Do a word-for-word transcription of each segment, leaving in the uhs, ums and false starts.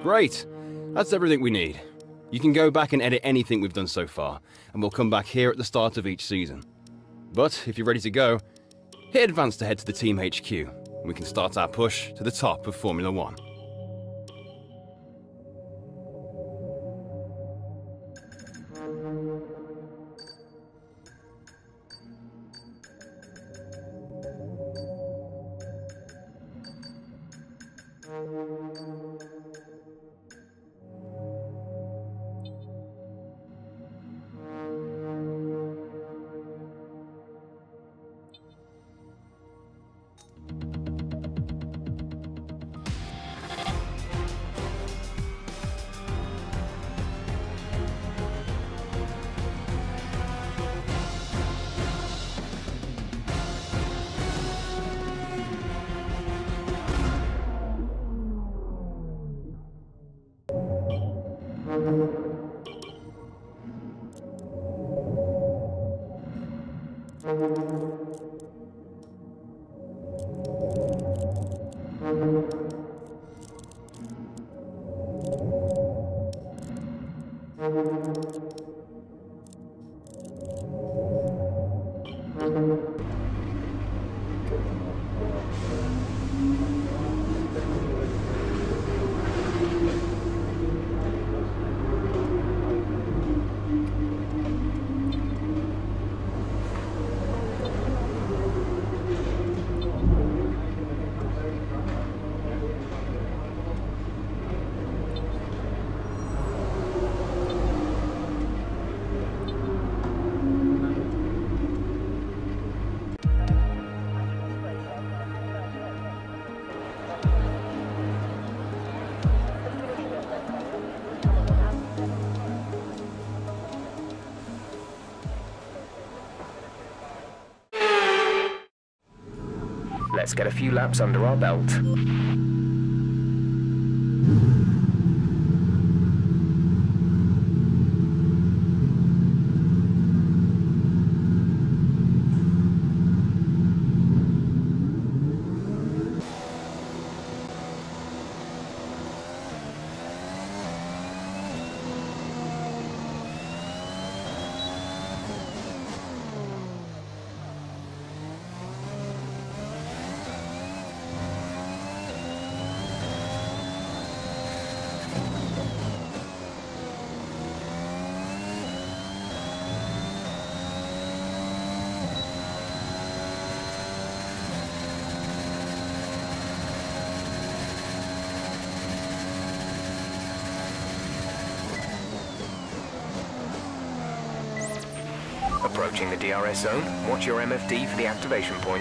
Great. That's everything we need. You can go back and edit anything we've done so far, and we'll come back here at the start of each season. But if you're ready to go, hit advance to head to the team H Q, and we can start our push to the top of Formula One. Let's get a few laps under our belt. Approaching the D R S zone, watch your M F D for the activation point.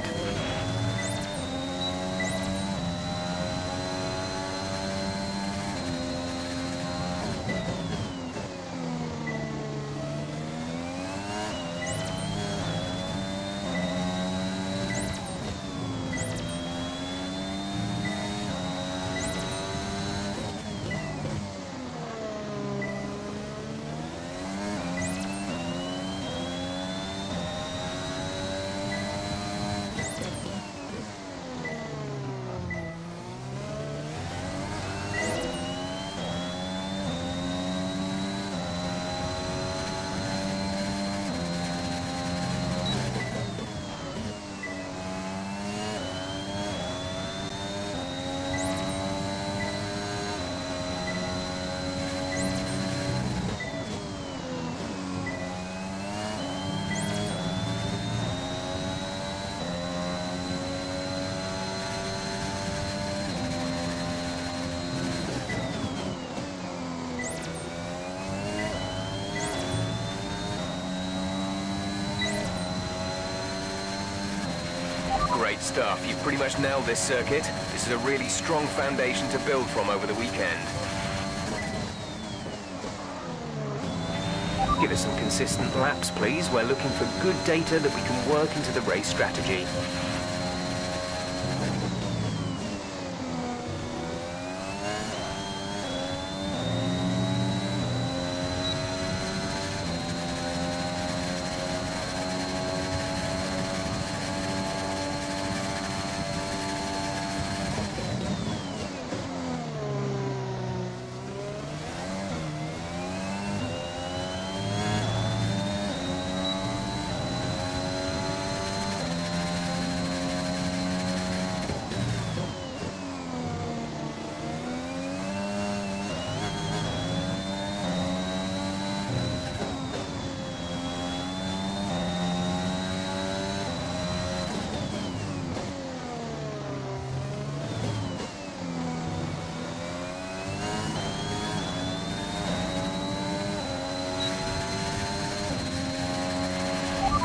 Great stuff. You've pretty much nailed this circuit. This is a really strong foundation to build from over the weekend. Give us some consistent laps, please. We're looking for good data that we can work into the race strategy.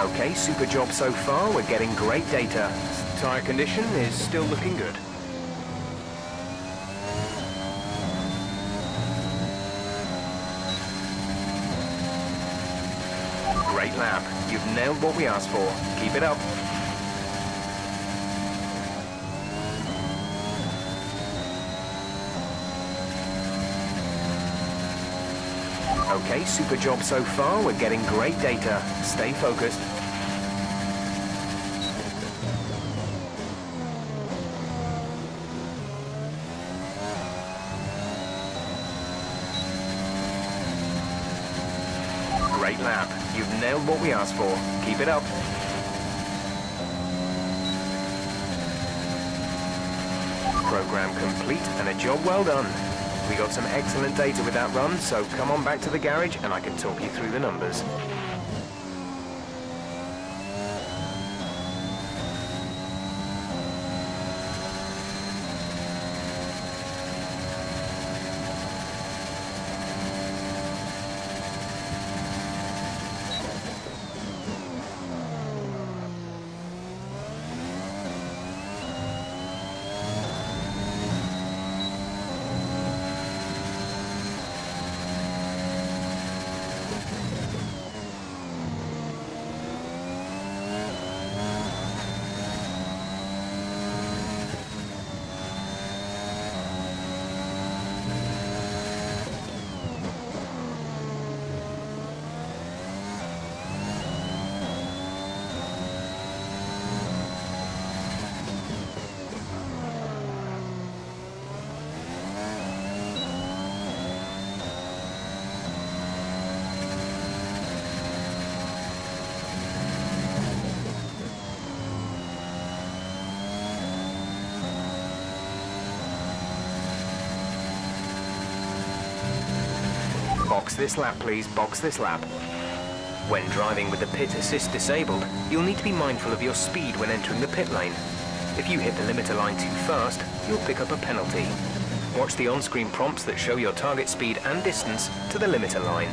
Okay, super job so far. We're getting great data. Tire condition is still looking good. Great lap. You've nailed what we asked for. Keep it up. Okay, super job so far. We're getting great data. Stay focused. Great lap. You've nailed what we asked for. Keep it up. Program complete and a job well done. We got some excellent data with that run, so come on back to the garage and I can talk you through the numbers. Box this lap, please. Box this lap. When driving with the pit assist disabled, you'll need to be mindful of your speed when entering the pit lane. If you hit the limiter line too fast, you'll pick up a penalty. Watch the on-screen prompts that show your target speed and distance to the limiter line.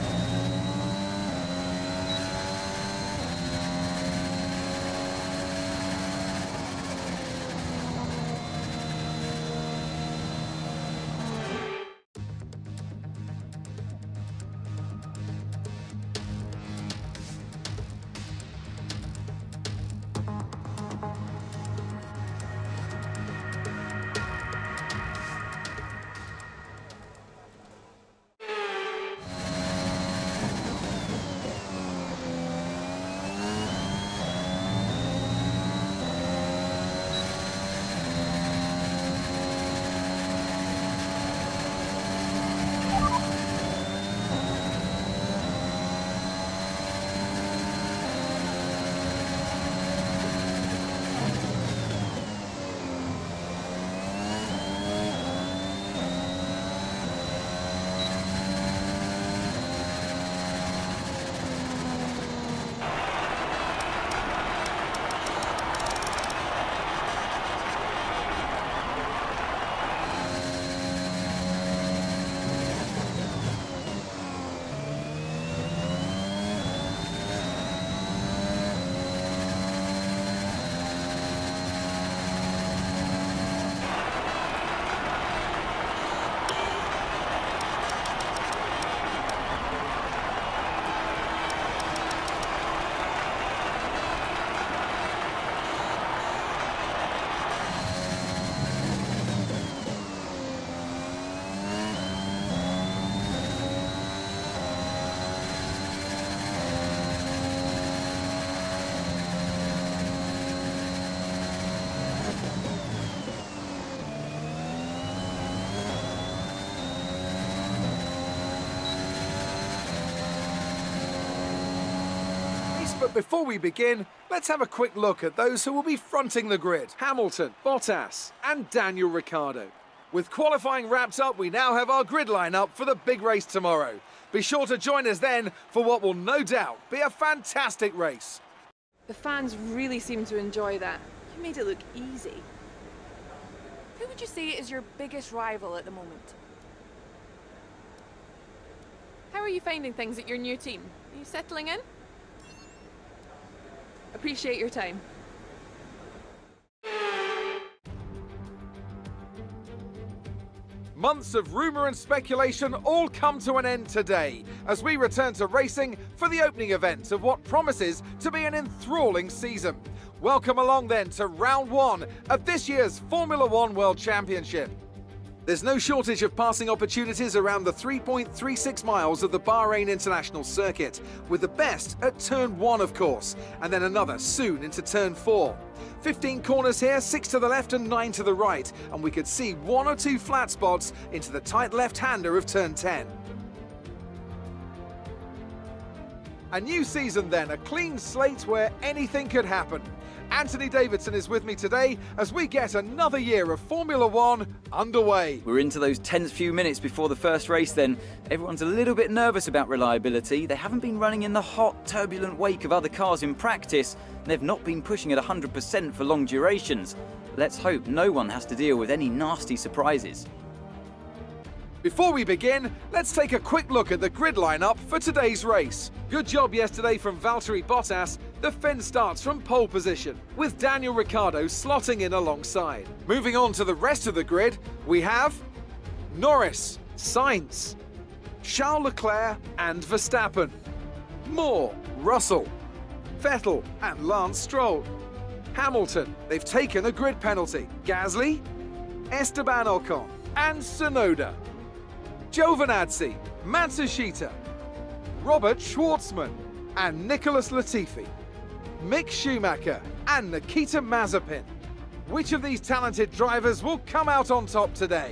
But before we begin, let's have a quick look at those who will be fronting the grid. Hamilton, Bottas and Daniel Ricciardo. With qualifying wrapped up, we now have our grid lineup for the big race tomorrow. Be sure to join us then for what will no doubt be a fantastic race. The fans really seem to enjoy that. You made it look easy. Who would you say is your biggest rival at the moment? How are you finding things at your new team? Are you settling in? Appreciate your time. Months of rumour and speculation all come to an end today as we return to racing for the opening event of what promises to be an enthralling season. Welcome along then to round one of this year's Formula One World Championship. There's no shortage of passing opportunities around the three point three six miles of the Bahrain International Circuit, with the best at turn one of course, and then another soon into turn four. fifteen corners here, six to the left and nine to the right, and we could see one or two flat spots into the tight left-hander of turn ten. A new season then, a clean slate where anything could happen. Anthony Davidson is with me today as we get another year of Formula One underway. We're into those tense few minutes before the first race then. Everyone's a little bit nervous about reliability. They haven't been running in the hot, turbulent wake of other cars in practice, and they've not been pushing at one hundred percent for long durations. Let's hope no one has to deal with any nasty surprises. Before we begin, let's take a quick look at the grid lineup for today's race. Good job yesterday from Valtteri Bottas. The Finn starts from pole position, with Daniel Ricciardo slotting in alongside. Moving on to the rest of the grid, we have Norris, Sainz, Charles Leclerc and Verstappen, Moore, Russell, Vettel and Lance Stroll, Hamilton, they've taken a grid penalty, Gasly, Esteban Ocon and Tsunoda, Giovinazzi, Matsushita, Robert Schwartzman and Nicholas Latifi, Mick Schumacher and Nikita Mazepin. Which of these talented drivers will come out on top today?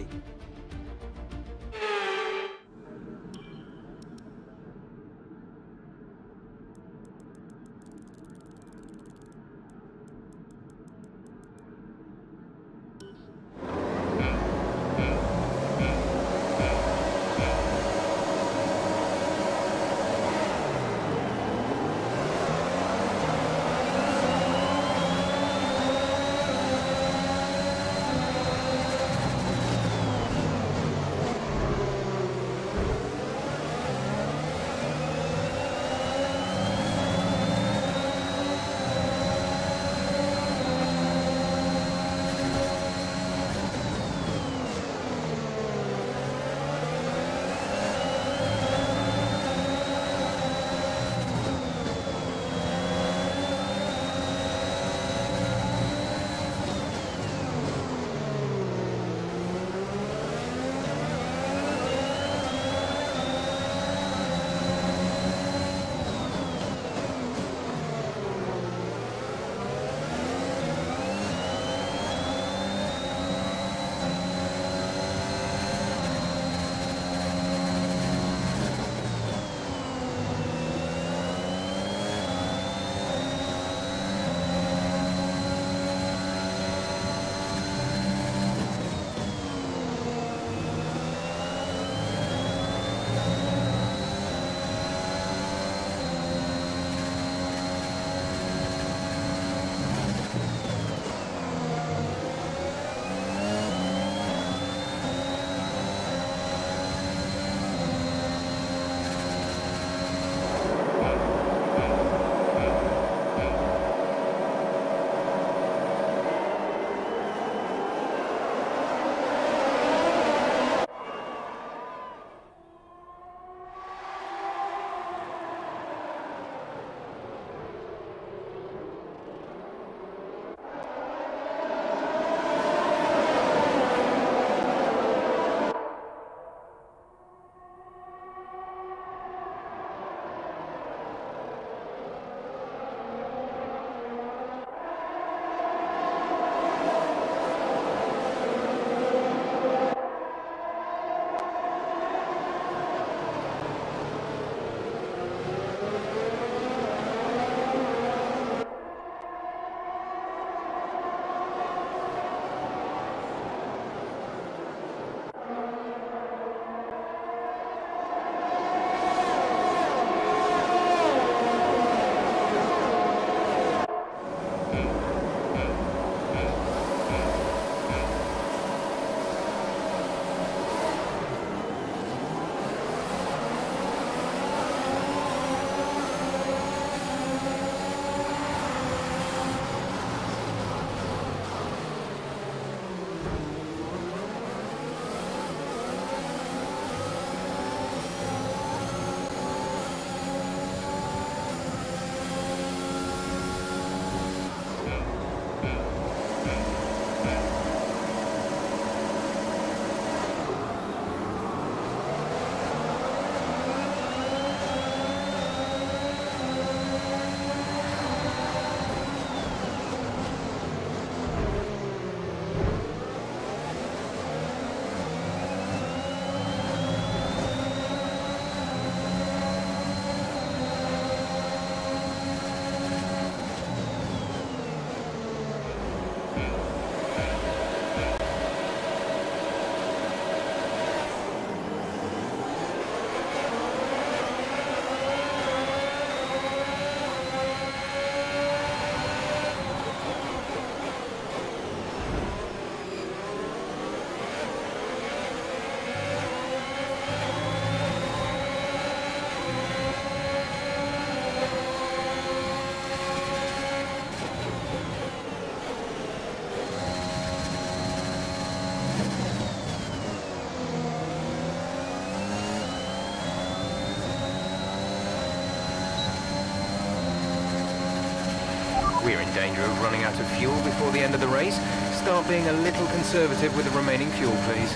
in danger of running out of fuel before the end of the race, start being a little conservative with the remaining fuel, please.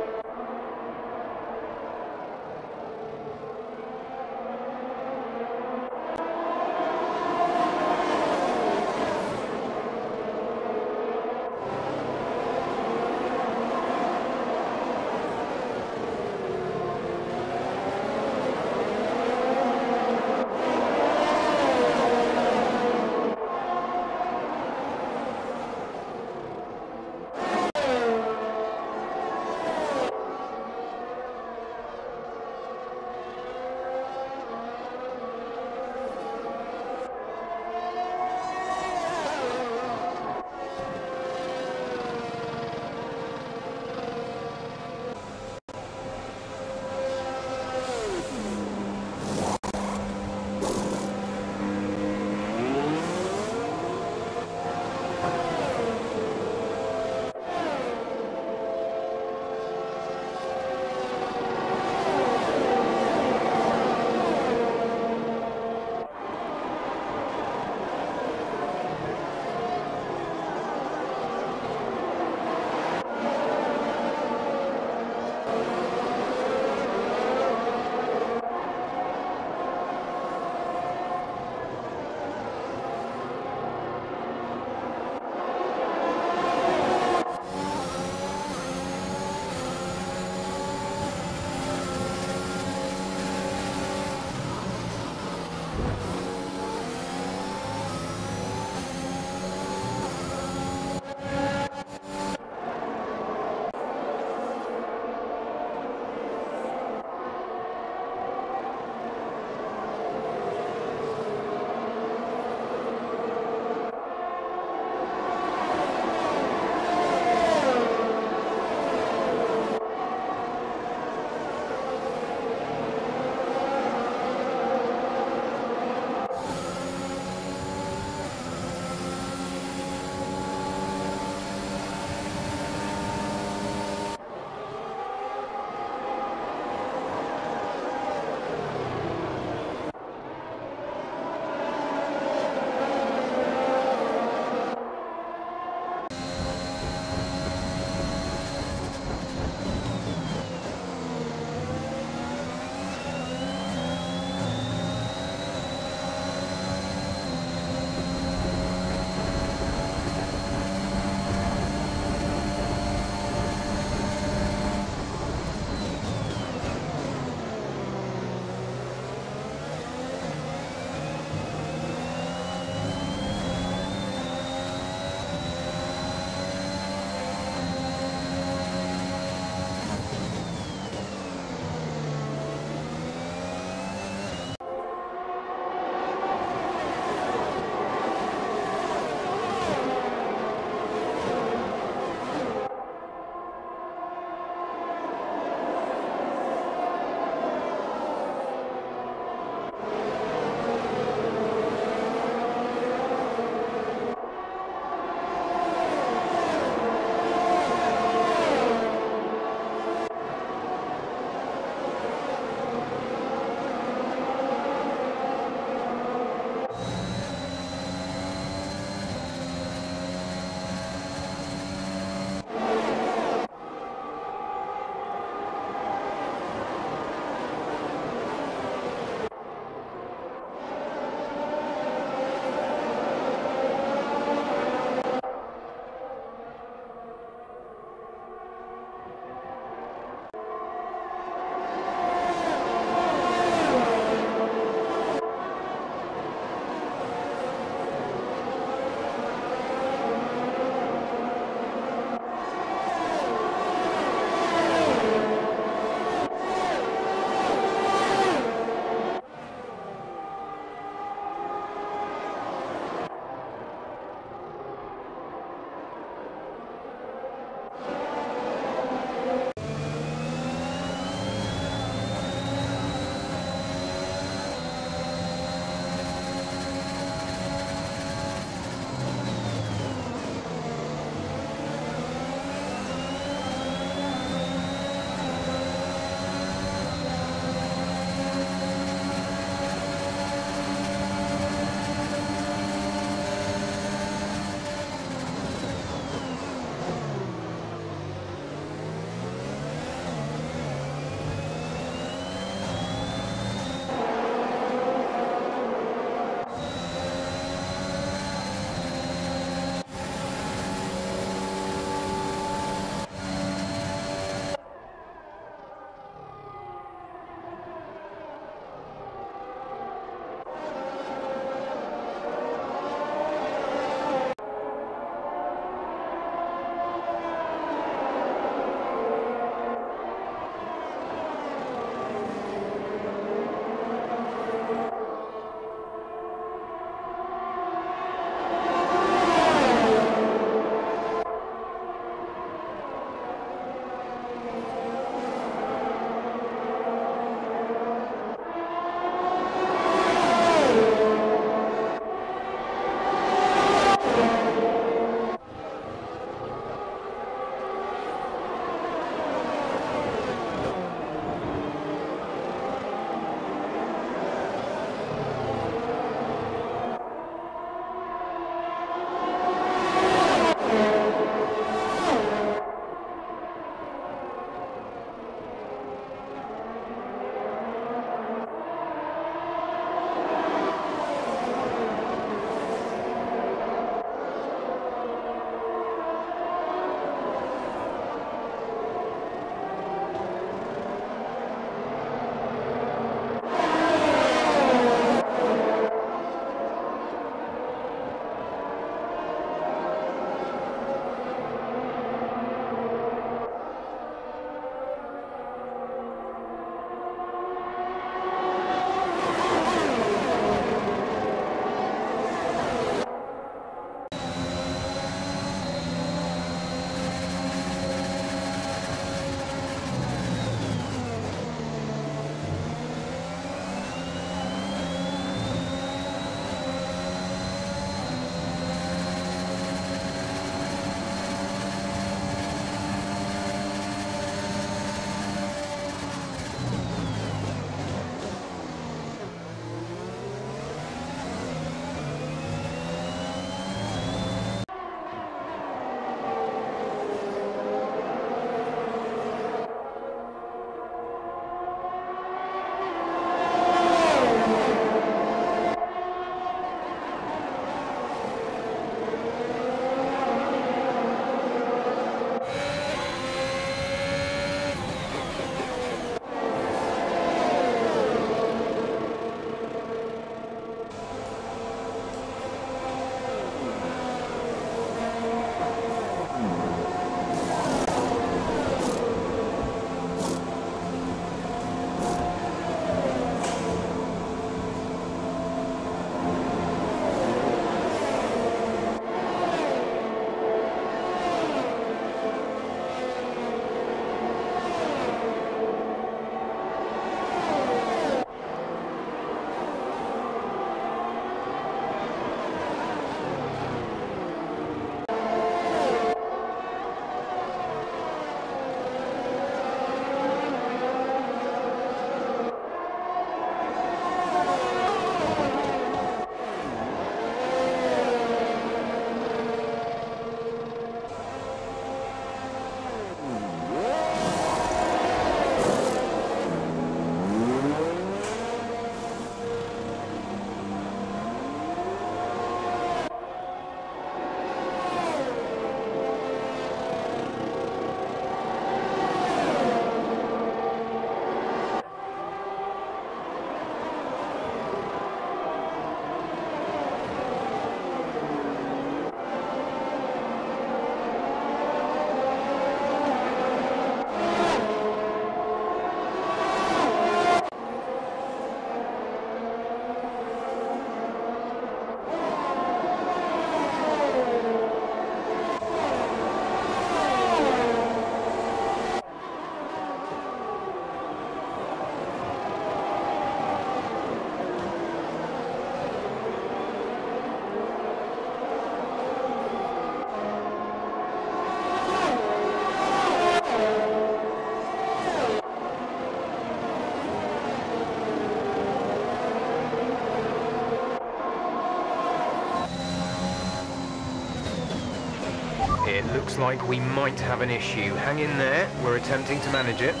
It looks like we might have an issue. Hang in there, we're attempting to manage it.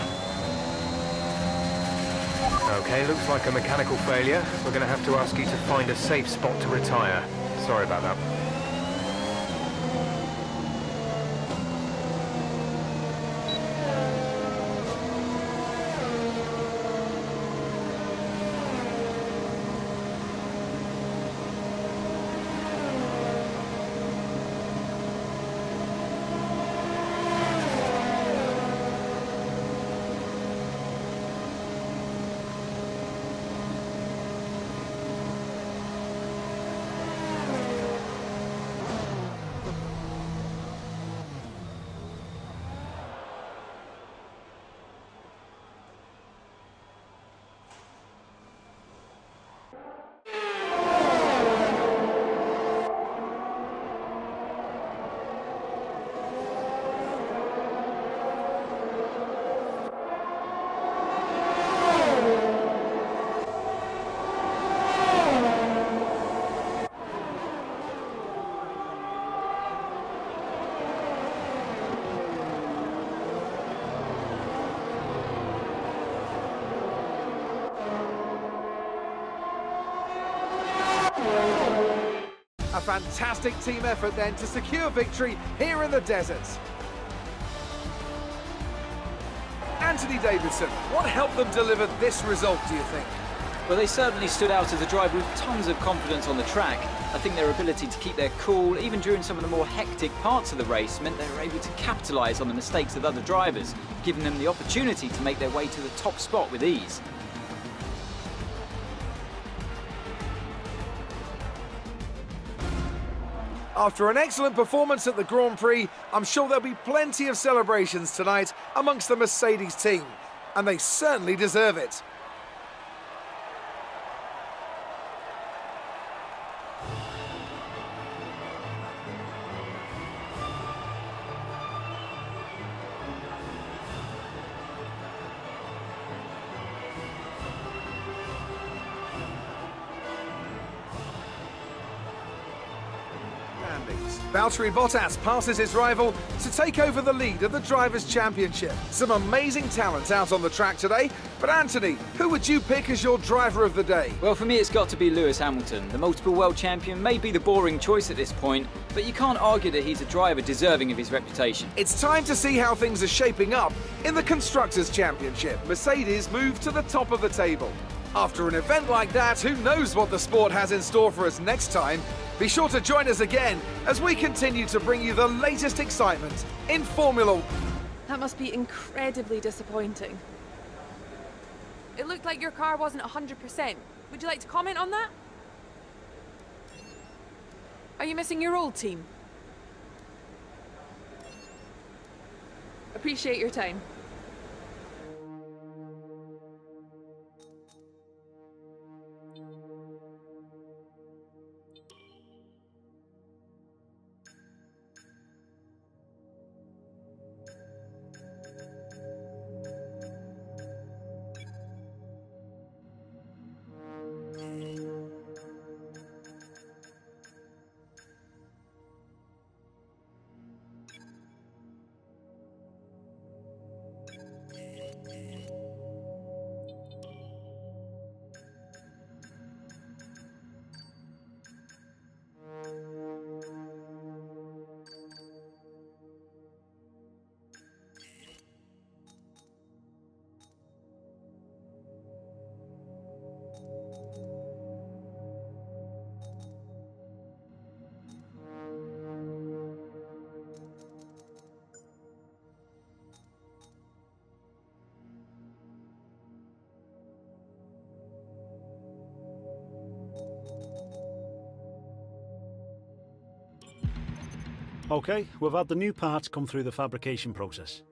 Okay, looks like a mechanical failure. We're going to have to ask you to find a safe spot to retire. Sorry about that. A fantastic team effort then to secure victory here in the desert. Anthony Davidson, what helped them deliver this result, do you think? Well, they certainly stood out as a driver with tons of confidence on the track. I think their ability to keep their cool, even during some of the more hectic parts of the race, meant they were able to capitalise on the mistakes of other drivers, giving them the opportunity to make their way to the top spot with ease. After an excellent performance at the Grand Prix, I'm sure there'll be plenty of celebrations tonight amongst the Mercedes team, and they certainly deserve it. Valtteri Bottas passes his rival to take over the lead of the Drivers' Championship. Some amazing talent out on the track today, but Anthony, who would you pick as your driver of the day? Well, for me it's got to be Lewis Hamilton. The multiple world champion may be the boring choice at this point, but you can't argue that he's a driver deserving of his reputation. It's time to see how things are shaping up in the Constructors' Championship. Mercedes move to the top of the table. After an event like that, who knows what the sport has in store for us next time? Be sure to join us again as we continue to bring you the latest excitement in Formula One. That must be incredibly disappointing. It looked like your car wasn't one hundred percent. Would you like to comment on that? Are you missing your old team? Appreciate your time. OK, we've had the new parts come through the fabrication process.